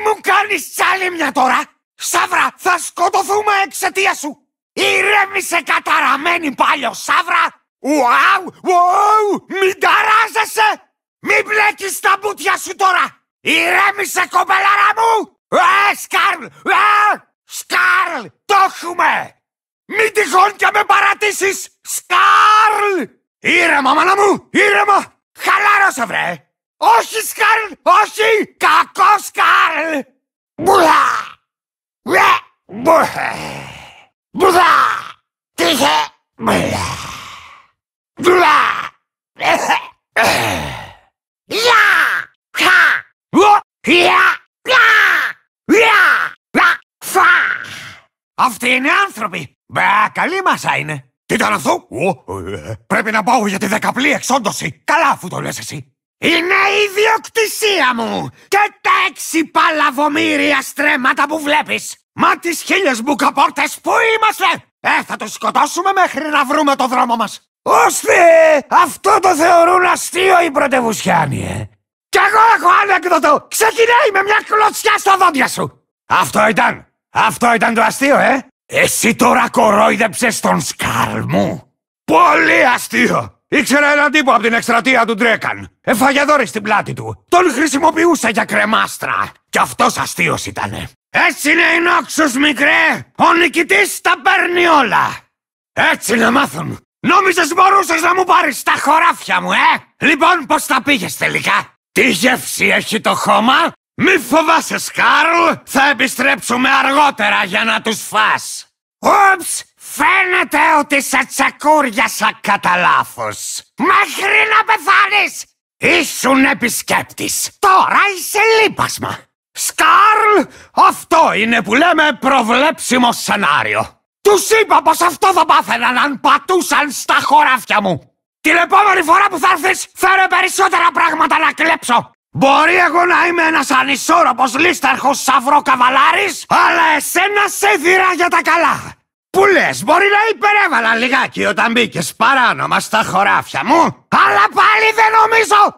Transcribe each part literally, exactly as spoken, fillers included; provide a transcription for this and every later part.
μου κάνεις τσάλιμια τώρα! Σαύρα, θα σκοτωθούμε εξαιτία σου! Ηρέμησε καταραμένη πάλιο, Σαύρα! Ουάου, ουάου, μην ταράζεσαι! Μην μπλέκεις τα μπουτια σου τώρα! Ηρέμησε, κοπελάρα μου! Ε, Σκάρλ! Ε, Σκάρλ! Το έχουμε! Μην τυχόν και με παρατήσεις! Σκάρλ! Ήρεμα, μάνα μου! Ήρεμα! Χαλάρωσε, βρε! Όχι, Σκάρλ! Όχι! Κακό, Σκάρλ! Μπουλά! Μπουλά! Μπουλά! Μπουλά! Τύχε! Μπουλά! Μπουλά! Γεια! Χα! Γεια! Αυτοί είναι άνθρωποι! Μπα, καλή μάσα είναι! Τι ήταν αυτό? Πρέπει να πάω για τη δεκαπλή εξόντωση! Καλά, αφού το λες εσύ! Είναι η ιδιοκτησία μου! Και τα έξι παλαβομύρια στρέμματα που βλέπεις! Μα τις χίλιες μπουκαπόρτες που είμαστε! Ε, θα τους σκοτώσουμε μέχρι να βρούμε το δρόμο μας! Ώστε, αυτό το θεωρούν αστείο οι πρωτευουσιάνοι, ε! Κι εγώ έχω ανέκδοτο! Ξεκινάει με μια κλωτσιά στα δόντια σου! Αυτό ήταν! Αυτό ήταν το αστείο, ε! Εσύ τώρα κορόιδεψες τον Σκάρλ μου! Πολύ αστείο! Ήξερα έναν τύπο από την εκστρατεία του Ντρέκαν. Έφαγε δόρυ στην πλάτη του. Τον χρησιμοποιούσα για κρεμάστρα. Κι αυτός αστείος ήτανε. Έτσι είναι οι Νόξους, μικρέ! Ο νικητής τα παίρνει όλα! Έτσι να μάθουν! Νόμιζες μπορούσες να μου πάρεις τα χωράφια μου, ε! Λοιπόν, πώς τα πήγες τελικά? Τι γεύση έχει το χώμα? Μη φοβάσαι, Σκάρλ! Θα επιστρέψουμε αργότερα για να τους φας! Ούψ! Φαίνεται ότι σε τσακούριασα κατά λάθος! Μέχρι να πεθάνεις! Ήσουν επισκέπτης! Τώρα είσαι λείπασμα! Σκάρλ! Αυτό είναι που λέμε προβλέψιμο σενάριο! Τους είπα πως αυτό θα πάθαιναν αν πατούσαν στα χωράφια μου! Την επόμενη φορά που θα έρθεις, φέρε περισσότερα πράγματα να κλέψω! Μπορεί εγώ να είμαι ένας ανισόρροπος λίσταρχος σαυροκαβαλάρης, αλλά εσένα σε δίρα για τα καλά! Που λες, μπορεί να υπερέβαλα λιγάκι όταν μπήκες παράνομα στα χωράφια μου, αλλά πάλι δεν νομίζω!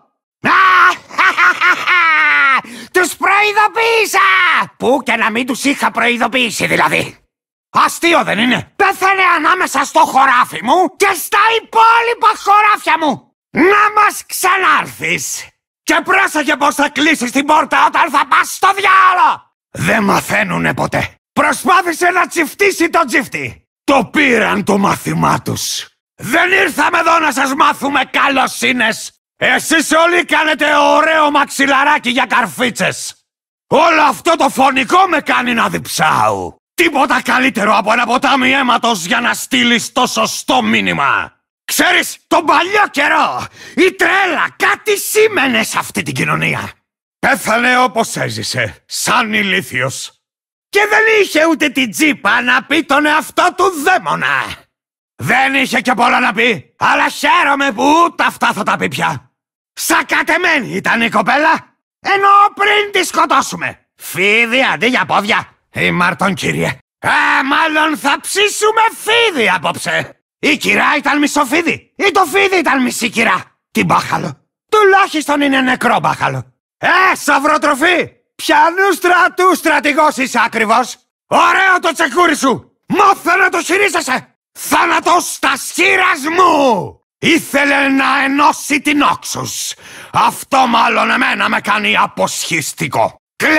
Τους προειδοποίησα! Πού και να μην τους είχα προειδοποιήσει δηλαδή! Αστείο δεν είναι? Πέθανε ανάμεσα στο χωράφι μου και στα υπόλοιπα χωράφια μου! Να μας ξανάρθεις! Και πρόσεχε πως θα κλείσεις την πόρτα όταν θα πας στο διάολο! Δεν μαθαίνουνε ποτέ! Προσπάθησε να τσιφτήσει τον τσιφτή! Το πήραν το μάθημά τους! Δεν ήρθαμε εδώ να σας μάθουμε καλοσύνες! Εσείς όλοι κάνετε ωραίο μαξιλαράκι για καρφίτσες! Όλο αυτό το φωνικό με κάνει να διψάω! Τίποτα καλύτερο από ένα ποτάμι αίματος για να στείλεις το σωστό μήνυμα! Ξέρεις, τον παλιό καιρό, η τρέλα κάτι σήμαινε σε αυτή την κοινωνία! Πέθανε όπως έζησε, σαν ηλίθιος! Και δεν είχε ούτε την τζίπα να πει τον εαυτό του δαίμονα! Δεν είχε και πολλά να πει, αλλά χαίρομαι που ούτε αυτά θα τα πει πια! Σακατεμένη ήταν η κοπέλα, ενώ πριν τη σκοτώσουμε! Φίδι αντί για πόδια! Η Μάρτον, κύριε! Α, μάλλον θα ψήσουμε φίδι απόψε! Η κυρά ήταν μισοφίδι ή το φίδι ήταν μισή κυρά? Τι μπάχαλο! Τουλάχιστον είναι νεκρό μπάχαλο! Ε, σαυροτροφή! Ποιανού στρατού στρατηγός είσαι ακριβώς? Ωραίο το τσεκούρι σου! Μάθε να το χειρίζεσαι! Θάνατος στα σχήρας μου! Ήθελε να ενώσει την Όξους! Αυτό μάλλον εμένα με κάνει αποσχιστικό!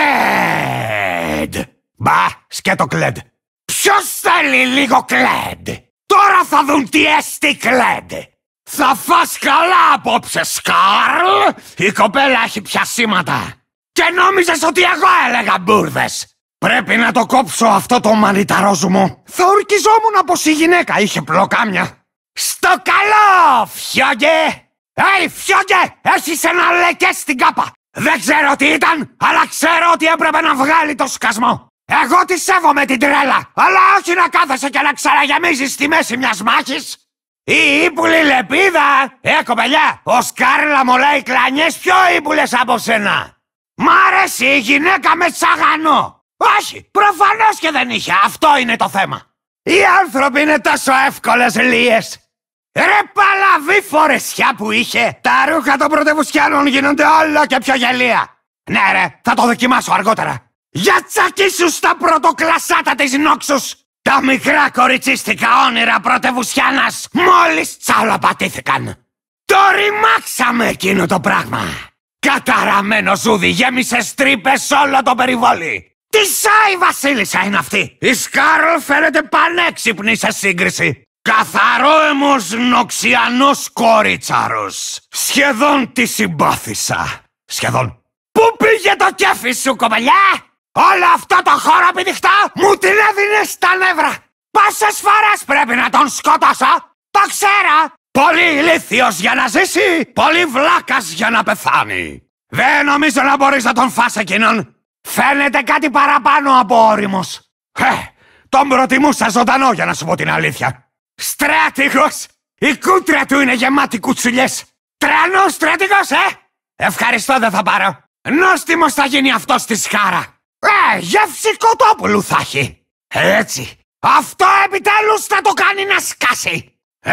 Κλέντ! Μπα, σκέτο Κλέντ! Ποιος θέλει λίγο Κλέντ? Τώρα θα δουν τι έστι Κλέντ! Θα φας καλά απόψε, Σκάρλ! Η κοπέλα έχει πια σήματα! Και νόμιζες ότι εγώ έλεγα μπουρδες! Πρέπει να το κόψω αυτό το μανιταρόζου μου! Θα ορκιζόμουν πως η γυναίκα είχε πλοκάμια! Στο καλό, φιόγκε! Ει, φιόγκε! Έχεις ένα λεκέ στην κάπα! Δεν ξέρω τι ήταν, αλλά ξέρω ότι έπρεπε να βγάλει το σκασμό! Εγώ τη σέβομαι την τρέλα, αλλά όχι να κάθεσαι και να ξαναγεμίζεις στη μέση μιας μάχης! Η ύπουλη λεπίδα! Ε, κοπελιά, ο Σκάρλα μου λέει κλανιές πιο ύπουλες από σένα! Μ' αρέσει η γυναίκα με τσαγανό! Όχι, προφανώς και δεν είχε, αυτό είναι το θέμα! Οι άνθρωποι είναι τόσο εύκολες λίες! Ρε παλαβή φορεσιά που είχε! Τα ρούχα των πρωτευουσιάνων γίνονται όλο και πιο γελία! Ναι ρε, θα το δοκιμάσω αργότερα! Για τσακίσου στα πρωτοκλασάτα της νόξους! Τα μικρά κοριτσίστικα όνειρα πρωτευουσιάνας μόλις τσαλαπατήθηκαν. Το ρημάξαμε εκείνο το πράγμα. Καταραμένο ζούδι γέμισε στρίπες όλο το περιβόλι. Τι σάι βασίλισσα είναι αυτή! Η Σκάρλ φαίνεται πανέξυπνη σε σύγκριση. Καθαρόαιμος νοξιανός κορίτσαρος. Σχεδόν τη συμπάθησα. Σχεδόν. Πού πήγε το κέφι σου, κοπελιά? Όλο αυτό το χώρο πηδηχτά μου την έδινε στα νεύρα. Πόσες φορές πρέπει να τον σκοτώσω? Το ξέρω. Πολύ ηλίθιος για να ζήσει, πολύ βλάκας για να πεθάνει. Δεν νομίζω να μπορείς να τον φας εκείνον. Φαίνεται κάτι παραπάνω από όριμος. Ε, τον προτιμούσα ζωντανό για να σου πω την αλήθεια. Στρατηγός! Η κούτρα του είναι γεμάτη κουτσουλιές. Τρανός στρατηγός, ε! Ευχαριστώ, δεν θα πάρω. Νόστιμος θα γίνει αυτός στη Σκάρα. Ε, γεύση κοτόπουλου θα έχει. Έτσι. Αυτό επιτέλους θα το κάνει να σκάσει.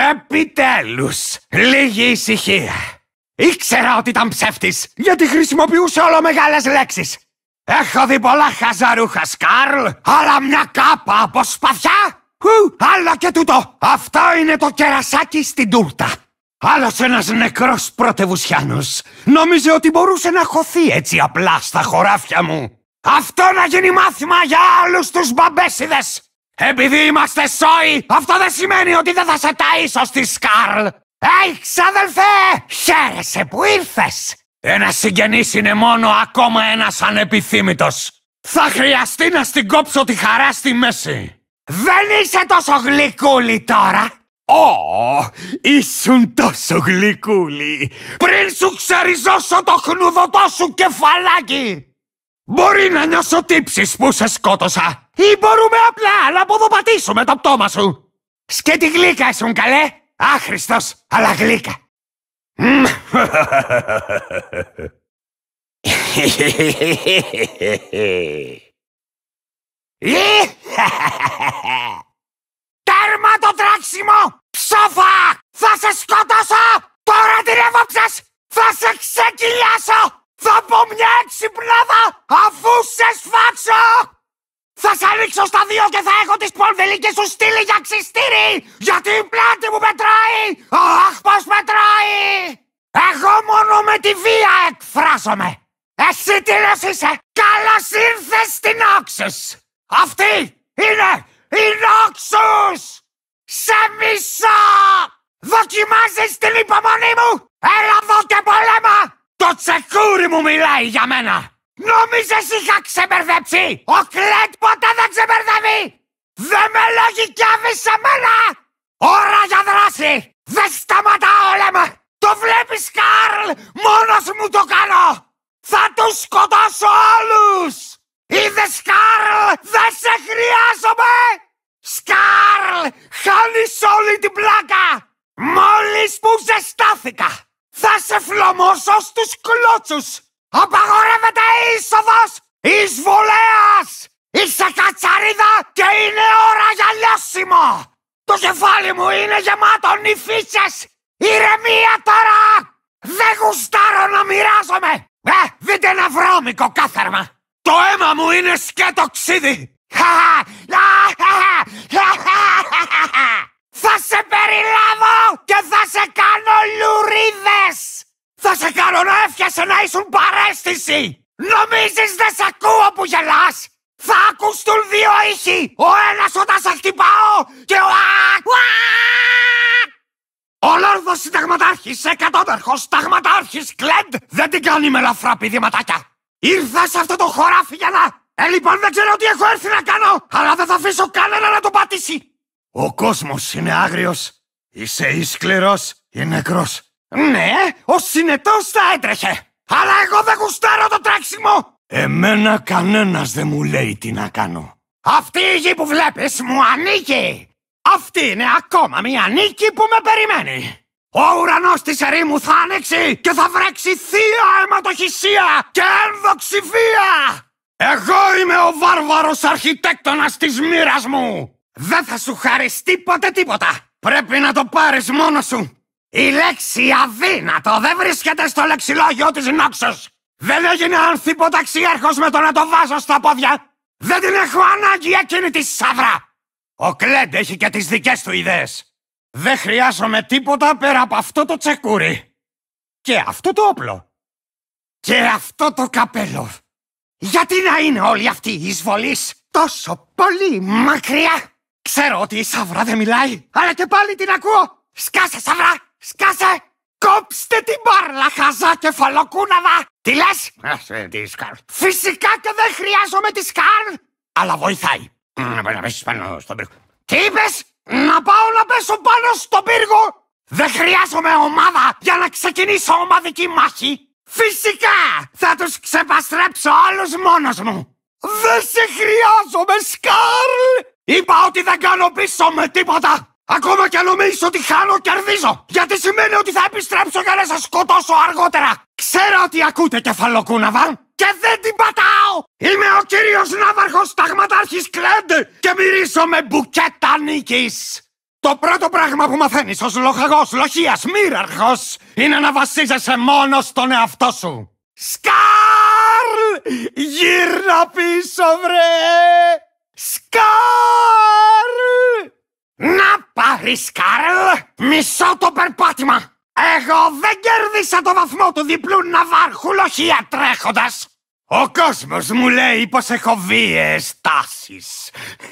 Επιτέλους. Λίγη ησυχία. Ήξερα ότι ήταν ψεύτης, γιατί χρησιμοποιούσε όλο μεγάλες λέξεις. Έχω δει πολλά χαζαρούχα, Σκάρλ, αλλά μια κάπα από σπαθιά. Ου, άλλο και τούτο. Αυτό είναι το κερασάκι στην τούρτα. Άλλος ένας νεκρός πρωτευουσιάνος νόμιζε ότι μπορούσε να χωθεί έτσι απλά στα χωράφια μου. Αυτό να γίνει μάθημα για άλλους τους μπαμπέσιδες. Επειδή είμαστε σόι, αυτό δεν σημαίνει ότι δεν θα σε ταΐσω στη Σκάρλ. Ει, ξαδελφέ, χαίρεσαι που ήρθες. Ένας συγγενής είναι μόνο ακόμα ένας ανεπιθύμητος. Θα χρειαστεί να στην κόψω τη χαρά στη μέση. Δεν είσαι τόσο γλυκούλη τώρα. Ω, ήσουν τόσο γλυκούλη πριν σου ξεριζώσω το χνουδωτό σου κεφαλάκι. Μπορεί να νιώσω τύψεις που σε σκότωσα, ή μπορούμε απλά να αποδοπατήσουμε το πτώμα σου. Σκέτη γλύκα ήσουν, καλέ. Άχρηστος, αλλά γλύκα. Τέρμα το τράξιμο! Ψόφα! Θα σε σκότωσω! Τώρα την έβαψες! Θα σε ξεκυλιάσω! Θα πω μια έξυπνάδα αφού σε σφάξω! Θα σε ανοίξω στα δύο και θα έχω τις πολυδελικές σου στείλει για ξυστήρι! Γιατί η πλάτη μου μετράει! Αχ, πως μετράει! Εγώ μόνο με τη βία εκφράζομαι! Εσύ τι λες είσαι! Καλώς ήρθες στην Όξους! Αυτή είναι η Όξους! Σε μισώ! Δοκιμάζεις την υπομονή μου! Έλα εδώ και πολέμα! Το τσεκούρι μου μιλάει για μένα! Νόμιζες είχα ξεμπερδέψει! Ο Κλετ ποτέ δεν ξεμπερδεύει! Δεν με λογικεύεις σε μένα! Ώρα για δράση! Δεν σταματάω, λέμε! Το βλέπεις, Καρλ! Μόνος μου το κάνω! Θα τους σκοτώσω όλους! Είδες, Καρλ! Δεν σε χρειάζομαι! Σκάρλ! Χάνεις όλη την πλάκα! Μόλις που ζεστάθηκα! Θα σε φλωμώσω στους κλώτσους! Απαγορεύεται η είσοδος! Εισβολέας! Είσαι κατσαρίδα και είναι ώρα για λιώσιμο! Το κεφάλι μου είναι γεμάτο νυφίτσες! Ηρεμία τώρα! Δεν γουστάρω να μοιράζομαι! Ε, δείτε ένα βρώμικο κάθαρμα! Το αίμα μου είναι σκέτο ξύδι! Θα σε περιλάβω και θα σε κάνω λουρίδες! Θα σε κάνω να εύχεσαι να ήσουν παρέστηση! Νομίζεις δεν σε ακούω που γελάς? Θα ακουστούν δύο ήχοι! Ο ένας όταν σε χτυπάω και ο Ο Λόρδος Συνταγματάρχης, εκατόμερχος Σταγματάρχης Κλεντ δεν την κάνει με ελαφρά πηδηματάκια! Ήρθα σε αυτό το χωράφι για να... Ε, λοιπόν, δεν ξέρω τι έχω έρθει να κάνω, αλλά δεν θα αφήσω κανένα να το πατήσει. Ο κόσμος είναι άγριος. Είσαι ή σκληρός ή νεκρός. Ναι, ο συνετός θα έτρεχε. Αλλά εγώ δεν γουστάρω το τρέξιμο. Εμένα κανένας δεν μου λέει τι να κάνω. Αυτή η γη που βλέπεις μου ανήκει. Αυτή είναι ακόμα μια νίκη που με περιμένει. Ο ουρανός της ερήμου θα ανοίξει και θα βρέξει θεία αιματοχυσία και ένδοξη βία. Εγώ είμαι ο βάρβαρος αρχιτέκτονας της μοίρας μου. Δεν θα σου χαριστεί ποτέ τίποτα. Πρέπει να το πάρεις μόνος σου. Η λέξη αδύνατο δεν βρίσκεται στο λεξιλόγιο της Νόξος. Δεν έγινε ανθιποταξιάρχος με το να το βάζω στα πόδια. Δεν την έχω ανάγκη εκείνη τη σαύρα. Ο Κλεντ έχει και τις δικές του ιδέες. Δεν χρειάζομαι τίποτα πέρα από αυτό το τσεκούρι. Και αυτό το όπλο. Και αυτό το καπέλο. Γιατί να είναι όλοι αυτοί οι εισβολείς τόσο πολύ μακριά? Ξέρω ότι η σαύρα δεν μιλάει, αλλά και πάλι την ακούω. Σκάσε, σαύρα, σκάσε! Κόψτε την μπάρλα, χαζά κεφαλοκούναβα! Τι λες? Ε, τη Σκάρλ. Φυσικά και δεν χρειάζομαι τη Σκάρλ! Αλλά βοηθάει. Να πέσεις πάνω στον πύργο. Τι είπες? Να πάω να πέσω πάνω στον πύργο? Δεν χρειάζομαι ομάδα για να ξεκινήσω ομαδική μάχη. Φυσικά θα τους ξεπαστρέψω όλους μόνος μου. Δεν σε χρειάζομαι, Σκάρλ! Είπα ότι δεν κάνω πίσω με τίποτα. Ακόμα και νομίζω ότι χάνω, κερδίζω. Γιατί σημαίνει ότι θα επιστρέψω για να σας σκοτώσω αργότερα. Ξέρω ότι ακούτε κεφαλοκούναβα και δεν την πατάω. Είμαι ο κύριος ναύαρχος ταγματάρχης Κλεντ και μυρίζω με μπουκέτα νίκης. Το πρώτο πράγμα που μαθαίνεις ως λοχαγός, λοχείας, μοίραρχος είναι να βασίζεσαι μόνο στον εαυτό σου. Σκάρλ! Γύρνα πίσω, βρε! Σκάρλ! Να πάρει, Σκάρλ! Μισώ το περπάτημα! Εγώ δεν κέρδισα το βαθμό του διπλού ναυάρχου λοχεία τρέχοντας! Ο κόσμος μου λέει πως έχω βίαιες τάσεις.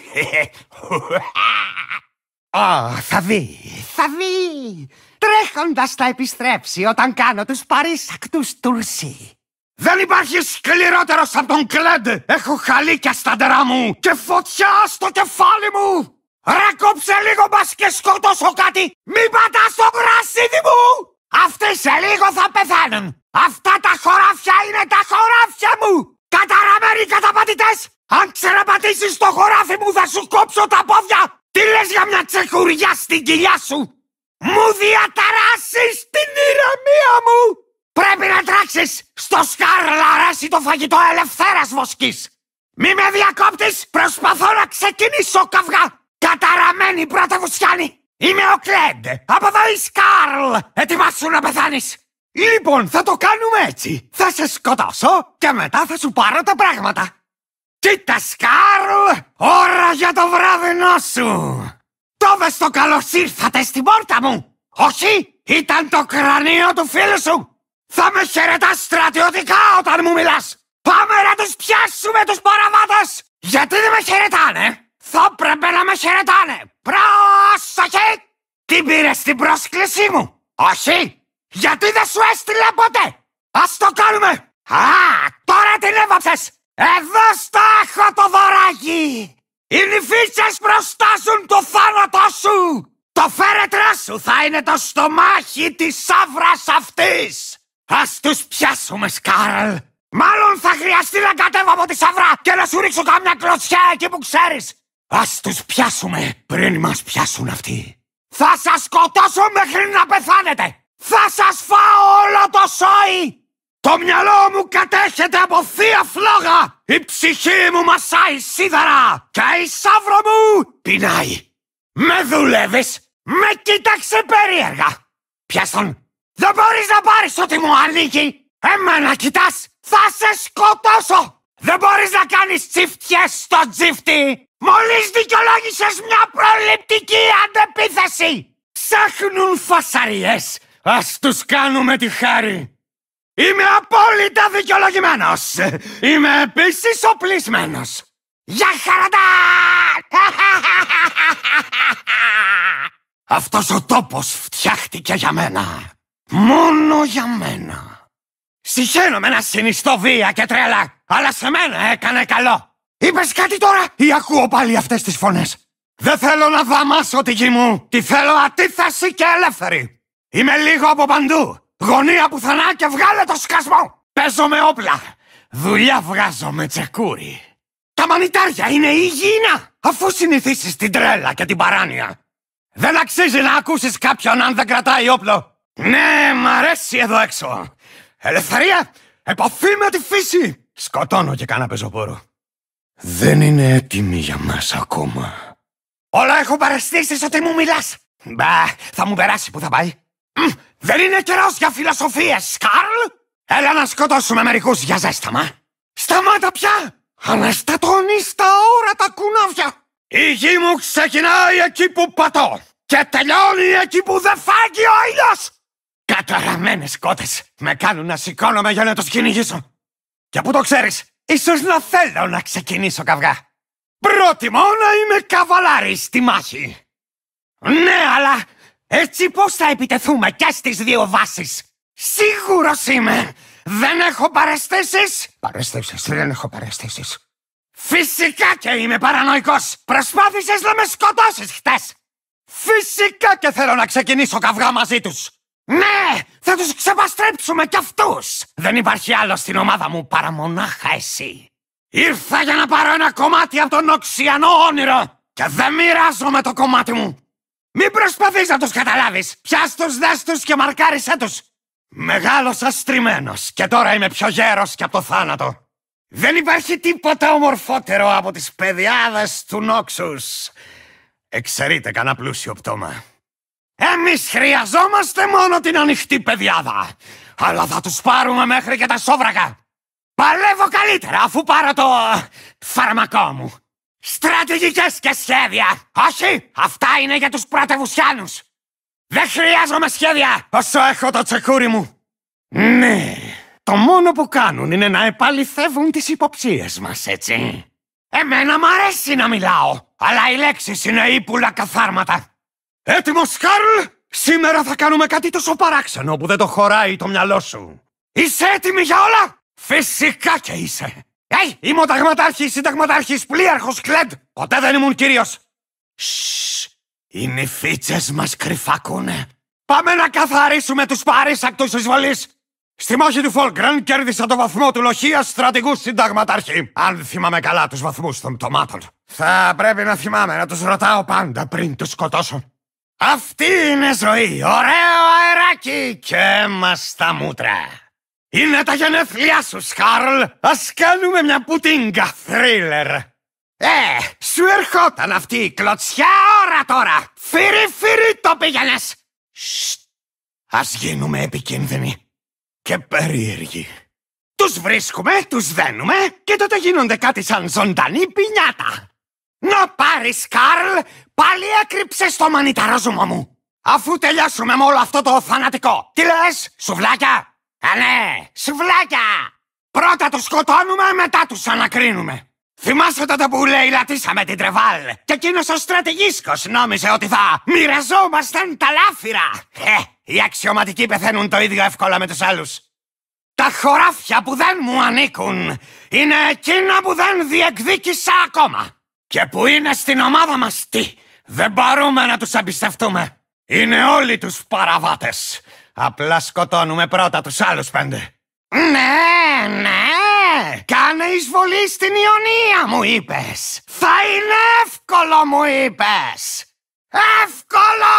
Ω, θα δει, θα δει! Τρέχοντας θα επιστρέψει όταν κάνω τους παρήσακτους τουρσί. Δεν υπάρχει σκληρότερος από τον Κλεντ! Έχω χαλίκια στα ντερά μου και φωτιά στο κεφάλι μου! Ρε κόψε λίγο μπας και σκοτώσω κάτι! Μην πατάς το γρασίδι μου! Αυτοί σε λίγο θα πεθάνουν! Αυτά τα χωράφια είναι τα χωράφια μου! Καταραμένοι καταπατητές! Αν ξαναπατήσεις το χωράφι μου θα σου κόψω τα πόδια! Τι λες για μια τσεκουριά στην κοιλιά σου? Μου διαταράσεις την ηρεμία μου! Πρέπει να τράξεις! Στο Σκάρλ αρέσει το φαγητό ελευθέρας βοσκής! Μη με διακόπτεις! Προσπαθώ να ξεκινήσω καυγά! Καταραμένη πρωτευουσιάνη! Είμαι ο Κλεντ! Από εδώ η Σκάρλ! Ετοιμάσου να πεθάνεις! Λοιπόν, θα το κάνουμε έτσι! Θα σε σκοτώσω και μετά θα σου πάρω τα πράγματα! Κοίτα, Σκάρλ! Ώρα για το βράδυνό σου! Το δες το καλώς ήρθατε στην πόρτα μου! Όχι! Ήταν το κρανίο του φίλου σου! Θα με χαιρετάς στρατιωτικά όταν μου μιλάς! Πάμε να τους πιάσουμε τους παραβάτες! Γιατί δεν με χαιρετάνε? Θα πρέπει να με χαιρετάνε! Πρόσοχη! Τι πήρες στην πρόσκλησή μου? Όχι! Γιατί δεν σου έστειλε ποτέ! Ας το κάνουμε! Α, τώρα την έβαψες! Εδώ στο έχω το δωράκι! Οι νηφίτσες προστάζουν το θάνατό σου! Το φέρετρό σου θα είναι το στομάχι της σαύρας αυτής! Ας τους πιάσουμε, Σκάρλ! Μάλλον θα χρειαστεί να κατέβω από τη σαυρά και να σου ρίξω κάμια κλωτσιά εκεί που ξέρεις! Ας τους πιάσουμε πριν μας πιάσουν αυτοί! Θα σας σκοτώσω μέχρι να πεθάνετε! Θα σας φάω όλο το σόι! Το μυαλό μου κατέχεται από θεία φλόγα! Η ψυχή μου μασάει σίδερα! Και η σαύρα μου πεινάει! Με δουλεύεις! Με κοίταξε περίεργα! Πιάσ' τον! Δεν μπορείς να πάρεις ό,τι μου ανήκει! Εμένα κοιτάς! Θα σε σκοτώσω! Δεν μπορείς να κάνεις τσιφτιές στο τσίφτη! Μόλις δικαιολόγησες μια προληπτική αντεπίθεση! Ψάχνουν φασαριές! Ας τους κάνουμε τη χάρη! Είμαι απόλυτα δικαιολογημένος! Είμαι επίσης οπλισμένος! Γεια χαραντά! Αυτός ο τόπος φτιάχτηκε για μένα! Μόνο για μένα! Συχαίνομαι να συνιστώ βία και τρέλα, αλλά σε μένα έκανε καλό! Είπες κάτι τώρα ή ακούω πάλι αυτές τις φωνές? Δεν θέλω να δαμάσω τη γη μου! Τη θέλω αντίθεση και ελεύθερη! Είμαι λίγο από παντού! Γωνία πουθενά και βγάλε το σκασμό! Παίζω με όπλα! Δουλειά βγάζω με τσεκούρι! Τα μανιτάρια είναι υγιεινά! Αφού συνηθίσεις την τρέλα και την παράνοια! Δεν αξίζει να ακούσεις κάποιον αν δεν κρατάει όπλο! Ναι, μ' αρέσει εδώ έξω! Ελευθερία! Επαφή με τη φύση! Σκοτώνω και κάνα πεζοπόρο! Δεν είναι έτοιμη για μας ακόμα. Όλα έχω παραισθήσεις ότι μου μιλάς! Μπα, θα μου περάσει που θα πάει! Δεν είναι καιρός για φιλοσοφίες, Σκάρλ! Έλα να σκοτώσουμε μερικούς για ζέσταμα. Σταμάτα πια! Αναστατώνεις τα όρατα κουνάβια. Η γη μου ξεκινάει εκεί που πατώ και τελειώνει εκεί που δεν φάγει ο ήλιος. Καταραμένες κότες με κάνουν να σηκώνομαι για να τους κυνηγήσω. Και που το ξέρεις, ίσως να θέλω να ξεκινήσω καυγά. Πρότιμο να είμαι καβαλάρης στη μάχη. Ναι, αλλά έτσι πώς θα επιτεθούμε και στις δύο βάσεις? Σίγουρος είμαι. Δεν έχω παρεστήσεις. Παρεστήσεις, δεν έχω παρεστήσεις. Φυσικά και είμαι παρανοϊκός. Προσπάθησες να με σκοτώσεις χτες. Φυσικά και θέλω να ξεκινήσω καυγά μαζί τους. Ναι, θα τους ξεπαστρέψουμε κι αυτούς. Δεν υπάρχει άλλο στην ομάδα μου παρά μονάχα εσύ. Ήρθα για να πάρω ένα κομμάτι από τον οξιανό όνειρο και δεν μοιράζομαι το κομμάτι μου. Μην προσπαθείς να τους καταλάβεις. Πιάσ' τους, δες τους και μαρκάρισέ τους. Μεγάλωσα στριμμένος και τώρα είμαι πιο γέρος και από το θάνατο. Δεν υπάρχει τίποτα ομορφότερο από τις παιδιάδες του Νόξους. Εξαιρείται κανένα πλούσιο πτώμα. Εμείς χρειαζόμαστε μόνο την ανοιχτή παιδιάδα. Αλλά θα τους πάρουμε μέχρι και τα σόβρακα. Παλεύω καλύτερα αφού πάρω το φάρμακό μου. Στρατηγικές και σχέδια. Όχι, αυτά είναι για τους πρωτευουσιάνους. Δεν χρειάζομαι σχέδια όσο έχω το τσεκούρι μου. Ναι, το μόνο που κάνουν είναι να επαληθεύουν τις υποψίες μας, έτσι. Εμένα μ' αρέσει να μιλάω, αλλά οι λέξεις είναι ύπουλα καθάρματα. Έτοιμος, Καρλ! Σήμερα θα κάνουμε κάτι τόσο παράξενο που δεν το χωράει το μυαλό σου. Είσαι έτοιμη για όλα? Φυσικά και είσαι. Ει, είμαι ο ταγματάρχης, συνταγματάρχης, πλοίαρχος Κλεντ. Ποτέ δεν ήμουν κύριος. Σσσσ, οι νηφίτσες μας κρυφακούνε. Πάμε να καθαρίσουμε τους παρήσακτους εισβολής. Στη μάχη του Φόλγκραν κέρδισα το βαθμό του λοχείας στρατηγού συνταγματάρχη. Αν θυμάμαι καλά τους βαθμούς των πτωμάτων. Θα πρέπει να θυμάμαι να τους ρωτάω πάντα πριν τους σκοτώσω. Αυτή είναι ζωή, ωραίο αεράκι και αίμα στα μούτρα. Είναι τα γενέθλιά σου, Σκάρλ. Ας κάνουμε μια πουτίνγκα θρίλερ. Ε, σου ερχόταν αυτή η κλωτσιά ώρα τώρα. Φυρί φυρί το πήγαινες. Σστ, ας γίνουμε επικίνδυνοι και περίεργοι. Τους βρίσκουμε, τους δένουμε και τότε γίνονται κάτι σαν ζωντανή πινιάτα. Να πάρεις, Καρλ, πάλι έκρυψες το μανιταρόζουμο μου. Αφού τελειώσουμε με όλο αυτό το θανατικό. Τι λες, σουβλάκια? Α, ναι, σουβλάκια. Πρώτα τους σκοτώνουμε, μετά τους ανακρίνουμε. Θυμάσαι τότε που λαιλατίσαμε την Τρεβάλ και εκείνος ο στρατηγίσκος νόμιζε ότι θα μοιραζόμασταν τα λάφυρα. Ε, οι αξιωματικοί πεθαίνουν το ίδιο εύκολα με τους άλλους. Τα χωράφια που δεν μου ανήκουν είναι εκείνα που δεν διεκδίκησα ακόμα. Και που είναι στην ομάδα μας τι, δεν μπορούμε να τους εμπιστευτούμε. Είναι όλοι τους παραβάτες. Απλά σκοτώνουμε πρώτα τους άλλους πέντε. Ναι, ναι, κάνε εισβολή στην Ιωνία μου είπες. Θα είναι εύκολο μου είπες. Εύκολο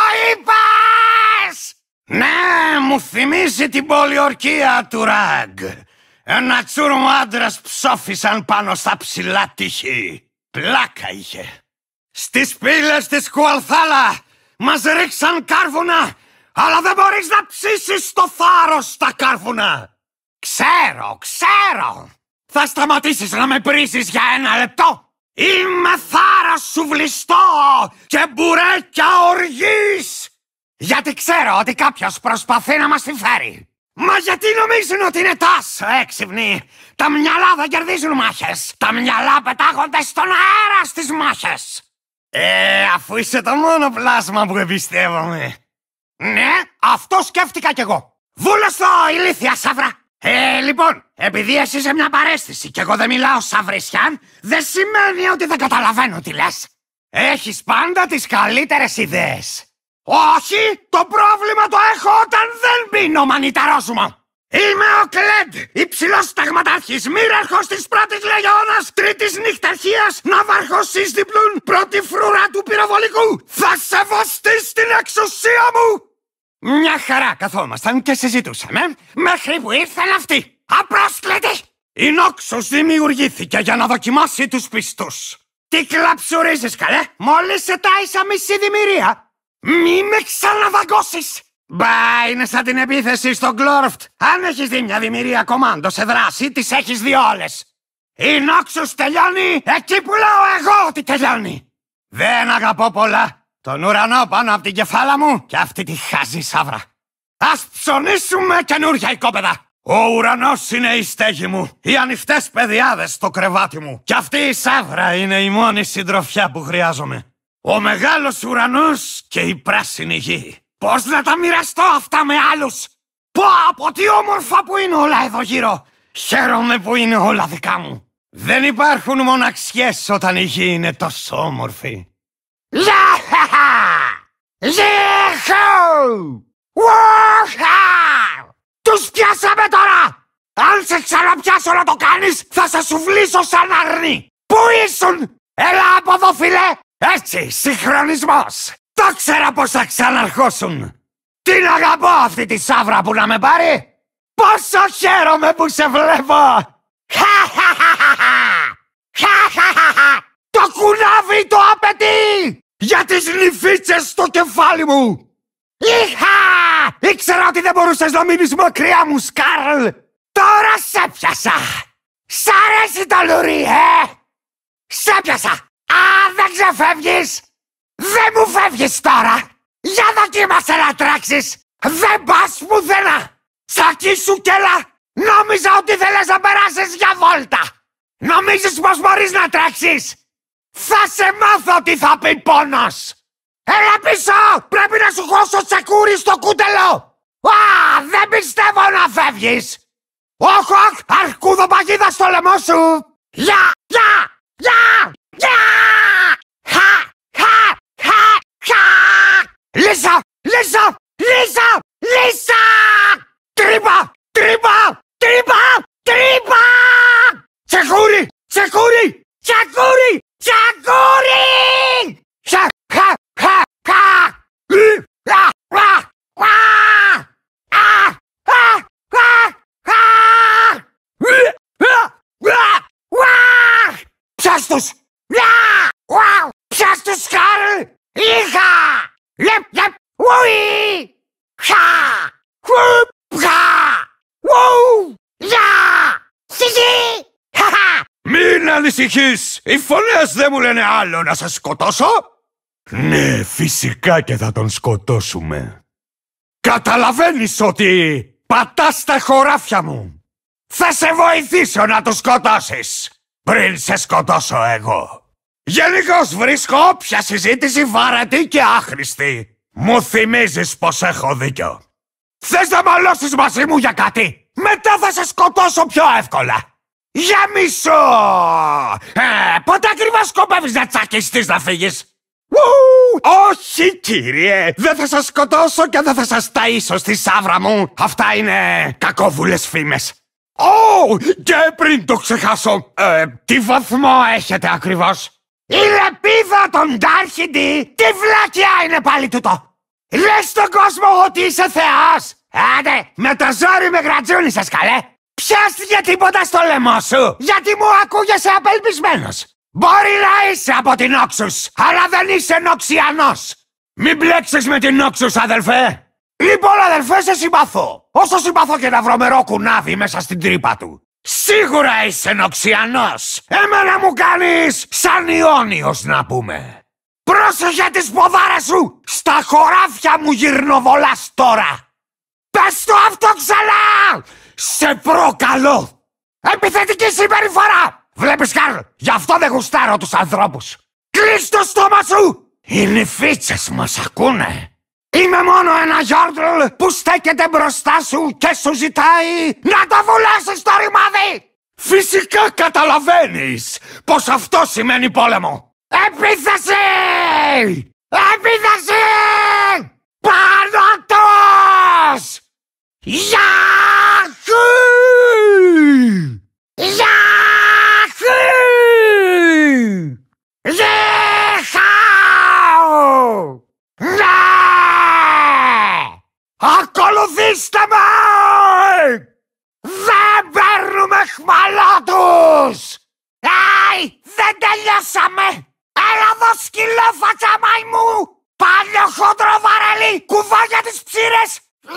είπες. Ναι, μου θυμίζει την πολιορκία του Ραγκ. Ένα τσούρμο άντρας ψόφισαν πάνω στα ψηλά τείχη. Πλάκα είχε. Στις πύλες της Κουαλθάλα μας ρίξαν κάρβουνα, αλλά δεν μπορείς να ψήσεις το θάρρος στα κάρβουνα. Ξέρω, ξέρω. Θα σταματήσεις να με πρίζεις για ένα λεπτό? Είμαι θάρρος σουβλιστό και μπουρέκια οργής. Γιατί ξέρω ότι κάποιος προσπαθεί να μας τη φέρει. Μα γιατί νομίζουν ότι είναι τόσο έξυπνοι? Τα μυαλά δεν κερδίζουν μάχες. Τα μυαλά πετάγονται στον αέρα στις μάχες. Ε, αφού είσαι το μόνο πλάσμα που εμπιστεύομαι. Ναι, αυτό σκέφτηκα κι εγώ. Βούλωστο, ηλίθια σαύρα. Ε, λοιπόν, επειδή εσύ είσαι μια παρέστηση και εγώ δεν μιλάω σαυρισιάν, δεν σημαίνει ότι δεν καταλαβαίνω τι λες. Έχεις πάντα τις καλύτερες ιδέες. Όχι, το πρόβλημα το έχω όταν δεν πίνω μανιταρόζουμο. Είμαι ο Κλεντ, υψηλός ταγματάρχης, μοίραρχος της πρώτης λεγεώνας, τρίτης νυχταρχίας, ναυάρχος εις διπλούν, πρώτη φρουρά του πυροβολικού. Θα σεβαστείς την εξουσία μου. Μια χαρά καθόμασταν και συζητούσαμε, μέχρι που ήρθαν αυτοί. Απρόσκλητοι! Η Νόξος δημιουργήθηκε για να δοκιμάσει τους πιστούς. Τι κλαψουρίζεις, καλέ, μόλις σε τάισα μισή δημιουργία. Μη με ξαναδαγκώσεις! Μπα, είναι σαν την επίθεση στο Γκλόρφτ. Αν έχεις δει μια δημιουργία κομμάντο σε δράση, τις έχεις δει όλες. Η Νόξους τελειώνει εκεί που λέω εγώ ότι τελειώνει. Δεν αγαπώ πολλά τον ουρανό πάνω από την κεφάλα μου και αυτή τη χαζή σαύρα. Ας ψωνίσουμε καινούργια οικόπεδα. Ο ουρανός είναι η στέγη μου, οι ανοιχτές πεδιάδες στο κρεβάτι μου. Και αυτή η σαύρα είναι η μόνη συντροφιά που χρειάζομαι. Ο μεγάλος ουρανός και η πράσινη γη. Πώς να τα μοιραστώ αυτά με άλλους? Πω από τι όμορφα που είναι όλα εδώ γύρω. Χαίρομαι που είναι όλα δικά μου. Δεν υπάρχουν μοναξιές όταν η γη είναι τόσο όμορφη. Ζαχαχα! Ζεχου! Ουαχα! Τους πιάσαμε τώρα! Αν σε ξαναπιάσω να το κάνεις, θα σε σουβλήσω σαν αρνί! Πού ήσουν? Έλα από εδώ, φίλε! Έτσι, συγχρονισμός! Το ξέρα πως θα ξαναρχώσουν! Την αγαπώ αυτή τη σαύρα που να με πάρει! Πόσο χαίρομαι που σε βλέπω! Το κουνάβι το απαιτεί! Για τις νυφίτσες στο κεφάλι μου! Είχα! Ήξερα ότι δεν μπορούσες να μείνεις μακριά μου, Σκάρλ! Τώρα σε πιάσα! Σ' αρέσει το λουρί, ε! Σε πιάσα! Α, δεν ξεφεύγεις! Δεν μου φεύγεις τώρα! Για δοκίμασε να τρέξεις! Δεν πας πουθενά! Σακί σου κι έλα! Νόμιζα ότι θέλεις να περάσεις για βόλτα! Νομίζεις πως μπορείς να τρέξεις! Θα σε μάθω τι θα πει πόνος! Έλα πίσω! Πρέπει να σου χώσω τσεκούρι στο κούτελο! Α, δεν πιστεύω να φεύγεις! Όχ, όχ! Αρκούδο παγίδα στο λαιμό σου! Γεια! Γεια! Γεια! Γεια! Χα! Χα! Χα! Χα! Λύσα! Λύσα! Λύσα! Λύσα! Τρύπα! Τρύπα! Τρύπα! Τρύπα! Τσεκούρι! Τσεκούρι! Τσεκούρι! Τσεκούρι! Χα! Χα! Χα! Χα! Α! Α! Α! Α! Πιάσ' τους! Πιάσ' τους, Σκάρλ! Είχα! Λεπ, λεπ, ουι! Χα! Χουπ! Χα! Ου! Γεια! Σιζι! Χαχα! Μην ανησυχείς! Οι φωνές δεν μου λένε άλλο να σε σκοτώσω! Ναι, φυσικά και θα τον σκοτώσουμε. Καταλαβαίνεις ότι πατάς τα χωράφια μου. Θα σε βοηθήσω να τους σκοτώσεις πριν σε σκοτώσω εγώ. Γενικώς βρίσκω όποια συζήτηση βαρετή και άχρηστη. Μου θυμίζεις πως έχω δίκιο. Θες να μαλώσεις μαζί μου για κάτι? Μετά θα σε σκοτώσω πιο εύκολα. Για μισό! Ε, πότε ακριβώς σκοπεύεις να τσακιστείς να φύγεις? Ου, όχι κύριε, δεν θα σας σκοτώσω και δεν θα σας ταΐσω στη σαύρα μου. Αυτά είναι κακόβουλες φήμες. Ω, και πριν το ξεχάσω, ε, τι βαθμό έχετε ακριβώς? Η λεπίδα των Ντάρχιντι! Τι βλάκια είναι πάλι τούτο! Λες στον κόσμο ότι είσαι θεός! Άντε, με το ζόρι με γρατζούνισες καλέ! Πιάστηκε τίποτα στο λαιμό σου, γιατί μου ακούγεσαι απελπισμένος! Μπορεί να είσαι από την Νόξους, αλλά δεν είσαι Νοξιανός! Μην μπλέξεις με την Νόξους, αδελφέ! Λοιπόν, αδελφέ, σε συμπαθώ! Όσο συμπαθώ και να βρω μερό κουνάβι μέσα στην τρύπα του! Σίγουρα είσαι Νοξιανός! Εμένα μου κάνεις σαν Ιόνιος, να πούμε! Πρόσεχε τις ποδάρες σου! Στα χωράφια μου γυρνοβολάς τώρα! Πες το αυτό ξανά! Σε προκαλώ! Επιθετική συμπεριφορά! Βλέπεις, Καρλ, γι' αυτό δεν γουστάρω τους ανθρώπους! Κλείς το στόμα σου! Οι νυφίτσες μας ακούνε! Είμαι μόνο ένα γιόρτλ που στέκεται μπροστά σου και σου ζητάει να το βουλώσεις το ρημάδι! Φυσικά καταλαβαίνεις πως αυτό σημαίνει πόλεμο! Επίθεση! Επίθεση! Πάνω τους! Γιάχου! Γιάχου! Ζεχάου! Ναι! Ακολουθήστε με! Δεν παίρνουμε χμαλώτους! Αϊ! Δεν τελειώσαμε! Έλα εδώ, σκυλόφατσα μαϊμού! Πάλιο χοντρό βαρέλι! Κουβάγια τις ψήρες!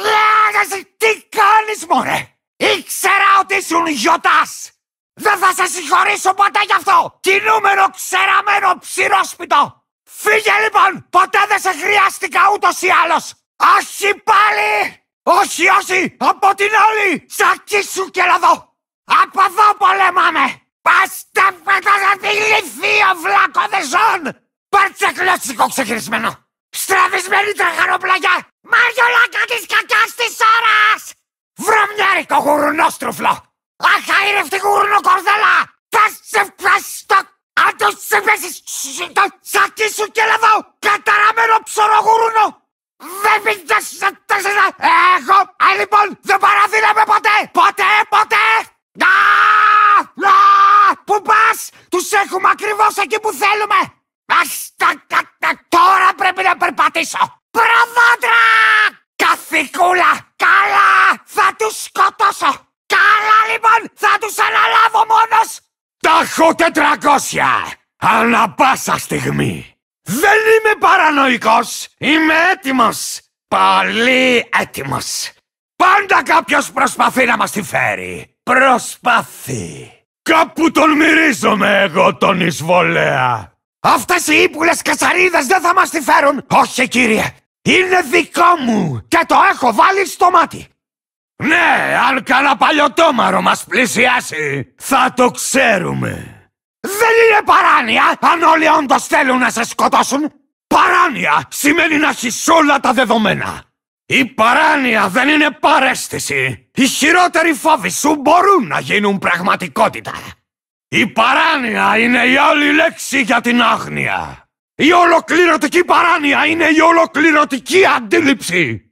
Τι κάνεις, μωρέ! Ήξερα ότι ήσουν γιοτάς! Δεν θα σε συγχωρήσω ποτέ γι' αυτό! Κινούμενο ξεραμένο ψηρόσπιτο! Φύγε λοιπόν! Ποτέ δεν σε χρειάστηκα ούτως ή άλλως! Όχι πάλι! Όχι, όχι! Από την άλλη! Τσακίσου και λαδό! Από εδώ πολεμάμε! Πάστε πέταζα τη λυθείο βλακοδεζόν! Πάρτσε κλωτσικό ξεχειρισμένο! Στραβισμένη τραχανοπλαγιά! Μαριολάκα της κακιάς της ώρας! Βρωμιάρικο γουρνόστρουφλο! Αχαήρευτη γουρνοκορδέλα! Πας σε παστο! Αν το σε πέσεις το σακί σου και λαδό! Καταραμένο ψωρογουρούνο! Δεν πήγες σε τέσσερα! Εγώ! Α, λοιπόν, δεν παραδίναμε ποτέ! Ποτέ, ποτέ! Α, α, πού πας! Τους έχουμε ακριβώς εκεί που θέλουμε! Άστα, τώρα πρέπει να περπατήσω! Προδόντρα! Καθηκούλα! Καλά! Θα τους σκοτώσω! Καλά λοιπόν! Θα τους αναλάβω μόνος! Τα έχω τετρακόσια! Ανά πάσα στιγμή! Δεν είμαι παρανοϊκός! Είμαι έτοιμος! Πολύ έτοιμος! Πάντα κάποιος προσπαθεί να μας τη φέρει! Προσπαθεί! Κάπου τον μυρίζομαι εγώ τον εισβολέα! Αυτές οι ύπουλες κατσαρίδες δεν θα μας τη φέρουν! Όχι, κύριε! Είναι δικό μου και το έχω βάλει στο μάτι! Ναι, αν κανένα παλιωτόμαρο μας πλησιάσει, θα το ξέρουμε! Δεν είναι παράνοια αν όλοι όντως θέλουν να σε σκοτώσουν! Παράνοια σημαίνει να έχεις όλα τα δεδομένα! Η παράνοια δεν είναι παρέστηση! Οι χειρότεροι φόβοι σου μπορούν να γίνουν πραγματικότητα! Η παράνοια είναι η άλλη λέξη για την άγνοια! Η ολοκληρωτική παράνοια είναι η ολοκληρωτική αντίληψη!